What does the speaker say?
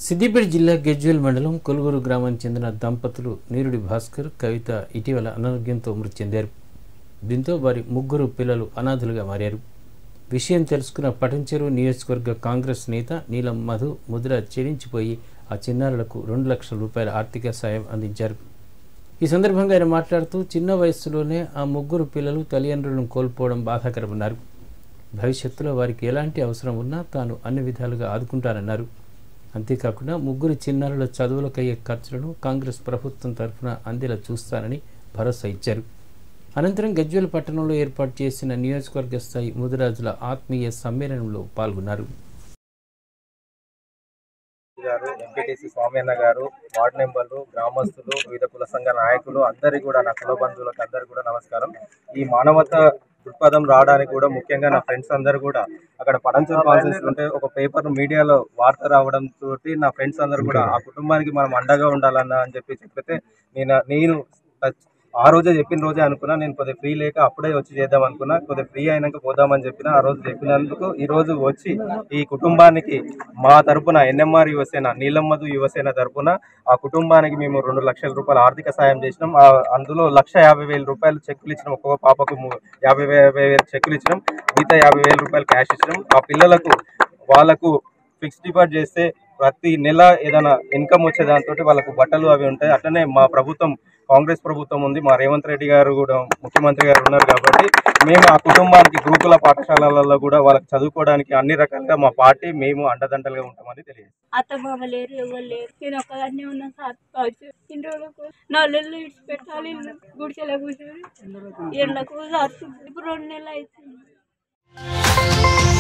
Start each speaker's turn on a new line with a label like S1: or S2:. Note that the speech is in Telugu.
S1: సిద్దిపేట జిల్లా గెజ్వేల్ మండలం కొలుగూరు గ్రామానికి చెందిన దంపతులు నీరుడి భాస్కర్, కవిత ఇటీవల అనారోగ్యంతో మృతి చెందారు. దీంతో వారి ముగ్గురు పిల్లలు అనాథులుగా మారారు. విషయం తెలుసుకున్న పటంచెరు నియోజకవర్గ కాంగ్రెస్ నేత నీలం మధు ముద్ర చెల్లించిపోయి ఆ చిన్నారులకు 2 లక్షల రూపాయల ఆర్థిక సాయం అందించారు. ఈ సందర్భంగా ఆయన మాట్లాడుతూ చిన్న వయస్సులోనే ఆ ముగ్గురు పిల్లలు తల్లిదండ్రులను కోల్పోవడం బాధాకరమన్నారు. భవిష్యత్తులో వారికి ఎలాంటి అవసరం ఉన్నా తాను అన్ని విధాలుగా ఆదుకుంటానన్నారు. అంతేకాకుండా ముగ్గురు చిన్నారుల చదువులకయ్యే ఖర్చులను కాంగ్రెస్ ప్రభుత్వం తరఫున అందేలా చూస్తానని భరోసా ఇచ్చారు. అనంతరం గజ్వేల్ పట్టణంలో ఏర్పాటు చేసిన నియోజకవర్గ స్థాయి ముదిరాజుల ఆత్మీయ సమ్మేళనంలో పాల్గొన్నారు.
S2: ఎంపీటీసీ స్వామి అన్న గారు, వార్డు మెంబర్లు, గ్రామస్తులు, వివిధ కుల సంఘ నాయకులు అందరికీ కూడా, నా కుల బంధువులకు అందరికీ కూడా నమస్కారం. ఈ మానవత దృక్పథం రావడానికి కూడా ముఖ్యంగా నా ఫ్రెండ్స్ అందరూ కూడా అక్కడ పడంచూరు కాన్ఫరెన్స్ ఉంటే ఒక పేపర్ మీడియాలో వార్త రావడం తోటి నా ఫ్రెండ్స్ అందరూ కూడా ఆ కుటుంబానికి మనం అండగా ఉండాలన్నా అని చెప్పితే నేను ఆ రోజే చెప్పిన రోజే అనుకున్నా. నేను కొద్దిగా ఫ్రీ లేక అప్పుడే వచ్చి చేద్దాం అనుకున్నా. కొద్దిగా ఫ్రీ అయినాక పోదామని చెప్పిన ఆ రోజు చెప్పినందుకు ఈ రోజు వచ్చి ఈ కుటుంబానికి మా తరపున NMR యువసేన, నీలం మధు యువసేన తరపున ఆ కుటుంబానికి మేము 2 లక్షల రూపాయల ఆర్థిక సాయం చేసినాం. అందులో 1,50,000 రూపాయలు చెక్కులు ఇచ్చినాం. ఒక్కొక్క పాపకు 50,000 చెక్కులు ఇచ్చినాం. మిగతా 50,000 రూపాయలు క్యాష్ ఇచ్చినాం. ఆ పిల్లలకు వాళ్ళకు ఫిక్స్డ్ డిపాజిట్ చేస్తే ప్రతి నెల ఏదైనా ఇన్కమ్ వచ్చే దాంతో వాళ్ళకు బట్టలు అవి ఉంటాయి. అట్లనే మా ప్రభుత్వం కాంగ్రెస్ ప్రభుత్వం ఉంది. మా రేవంత్ రెడ్డి గారు కూడా ముఖ్యమంత్రి గారు ఉన్నారు కాబట్టి మేము ఆ కుటుంబానికి గురుకుల పాఠశాలలలో కూడా వాళ్ళకి చదువుకోవడానికి అన్ని రకాలుగా మా పార్టీ మేము అండదండలుగా ఉంటామని తెలియదు.
S3: అత్తమామ లేరు, ఎవరు లేరు. నేను ఒక్కదాన్ని ఉన్న సార్ ఇన్ని రోజులకు 4 నెలలు ఇడిచిపెట్టాలి. గుడిచెల కూర్చొని ఎండకు ఇప్పుడు 2 నెలలు అవుతుంది.